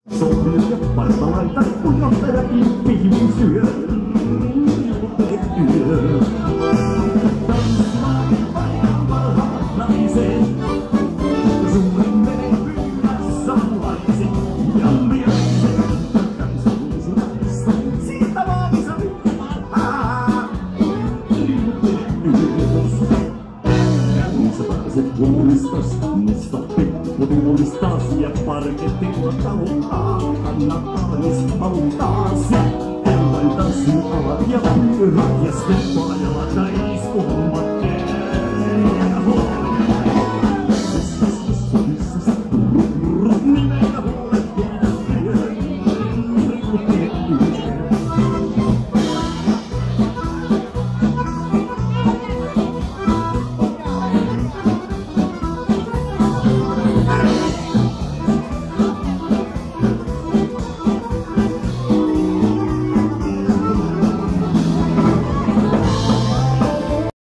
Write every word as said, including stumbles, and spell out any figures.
Sohvia ja partalaita, kun johtajakin pihvin syö. Tanssimaan paikan parhaat naiset, suurin vene pyydässä laiset ja mieleiset. Kansallisin naista, siitä vaavisa riippumaan. Sä pääset huolistas, musta peppu tuulistas ja parketilla taluttaa. Kannattaa edes aluttaas ja käydään tanssin alat ja pyyrät ja steppaa ja laita iskuhommat.